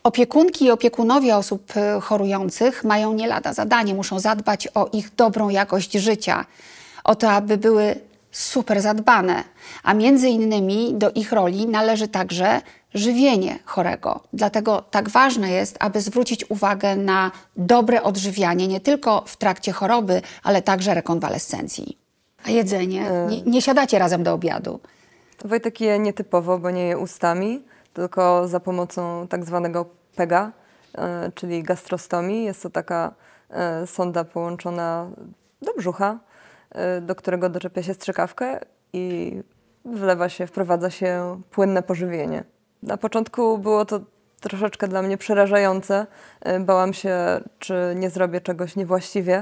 Opiekunki i opiekunowie osób chorujących mają nie lada zadanie. Muszą zadbać o ich dobrą jakość życia, o to, aby były super zadbane. A między innymi do ich roli należy także żywienie chorego. Dlatego tak ważne jest, aby zwrócić uwagę na dobre odżywianie nie tylko w trakcie choroby, ale także rekonwalescencji. A jedzenie? Nie siadacie razem do obiadu. Wojtek je nietypowo, bo nie je ustami, tylko za pomocą tak zwanego PEGA, czyli gastrostomii. Jest to taka sonda połączona do brzucha, do którego doczepia się strzykawkę i wprowadza się płynne pożywienie. Na początku było to troszeczkę dla mnie przerażające. Bałam się, czy nie zrobię czegoś niewłaściwie.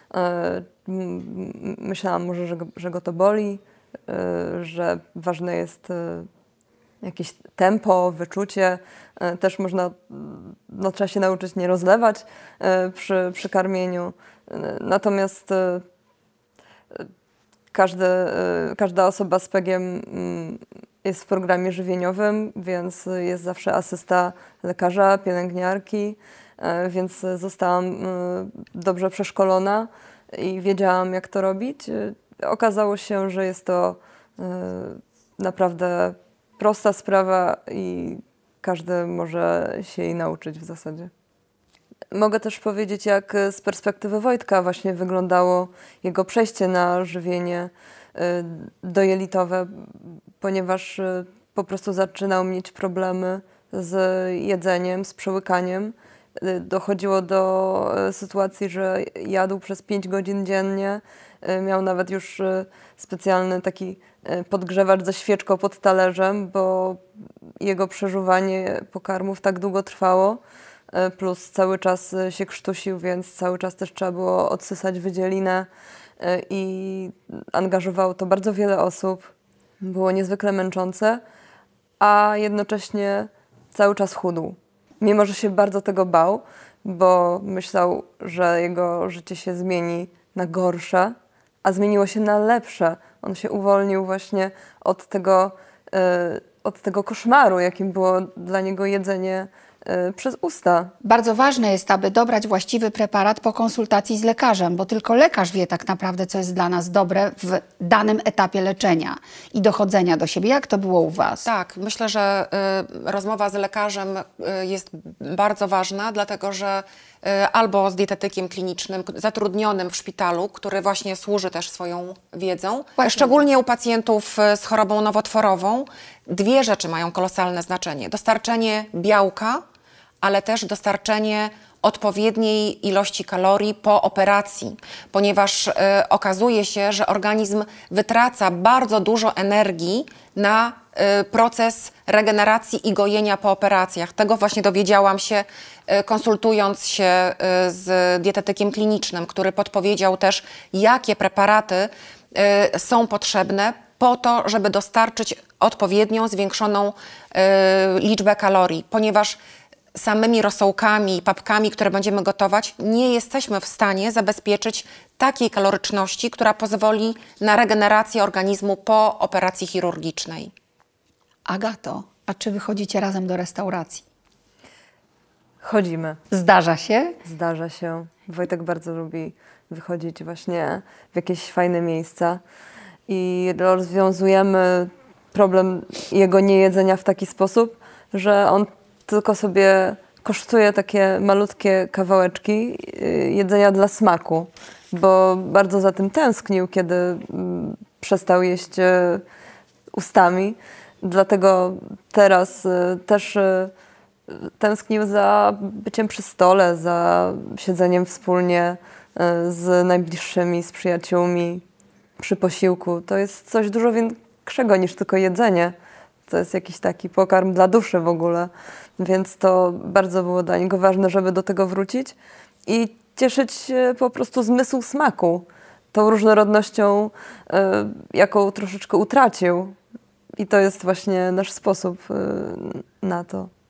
Myślałam może, że go to boli, że ważne jest jakieś tempo, wyczucie. Też trzeba się nauczyć nie rozlewać przy karmieniu. Natomiast każda osoba z PEG-iem jest w programie żywieniowym, więc jest zawsze asysta lekarza, pielęgniarki, więc zostałam dobrze przeszkolona i wiedziałam, jak to robić. Okazało się, że jest to naprawdę prosta sprawa i każdy może się jej nauczyć w zasadzie. Mogę też powiedzieć, jak z perspektywy Wojtka właśnie wyglądało jego przejście na żywienie dojelitowe, ponieważ po prostu zaczynał mieć problemy z jedzeniem, z przełykaniem. Dochodziło do sytuacji, że jadł przez 5 godzin dziennie. Miał nawet już specjalny taki podgrzewacz ze świeczką pod talerzem, bo jego przeżuwanie pokarmów tak długo trwało. Plus cały czas się krztusił, więc cały czas też trzeba było odsysać wydzielinę i angażowało to bardzo wiele osób. Było niezwykle męczące, a jednocześnie cały czas chudł. Mimo że się bardzo tego bał, bo myślał, że jego życie się zmieni na gorsze, a zmieniło się na lepsze. On się uwolnił właśnie od tego koszmaru, jakim było dla niego jedzenie przez usta. Bardzo ważne jest, aby dobrać właściwy preparat po konsultacji z lekarzem, bo tylko lekarz wie tak naprawdę, co jest dla nas dobre w danym etapie leczenia i dochodzenia do siebie. Jak to było u Was? Tak, myślę, że rozmowa z lekarzem jest bardzo ważna, dlatego że albo z dietetykiem klinicznym zatrudnionym w szpitalu, który właśnie służy też swoją wiedzą. Właśnie. Szczególnie u pacjentów z chorobą nowotworową dwie rzeczy mają kolosalne znaczenie. Dostarczenie białka, ale też dostarczenie odpowiedniej ilości kalorii po operacji, ponieważ okazuje się, że organizm wytraca bardzo dużo energii na proces regeneracji i gojenia po operacjach. Tego właśnie dowiedziałam się, konsultując się z dietetykiem klinicznym, który podpowiedział też, jakie preparaty są potrzebne po to, żeby dostarczyć odpowiednią, zwiększoną liczbę kalorii, ponieważ samymi rosołkami, papkami, które będziemy gotować, nie jesteśmy w stanie zabezpieczyć takiej kaloryczności, która pozwoli na regenerację organizmu po operacji chirurgicznej. Agato, a czy wychodzicie razem do restauracji? Chodzimy. Zdarza się? Zdarza się. Wojtek bardzo lubi wychodzić właśnie w jakieś fajne miejsca i rozwiązujemy problem jego niejedzenia w taki sposób, że on tylko sobie kosztuje takie malutkie kawałeczki jedzenia dla smaku, bo bardzo za tym tęsknił, kiedy przestał jeść ustami. Dlatego teraz też tęsknił za byciem przy stole, za siedzeniem wspólnie z najbliższymi, z przyjaciółmi przy posiłku. To jest coś dużo większego niż tylko jedzenie. To jest jakiś taki pokarm dla duszy w ogóle. Więc to bardzo było dla niego ważne, żeby do tego wrócić i cieszyć się po prostu zmysł smaku. Tą różnorodnością, jaką troszeczkę utracił. I to jest właśnie nasz sposób na to.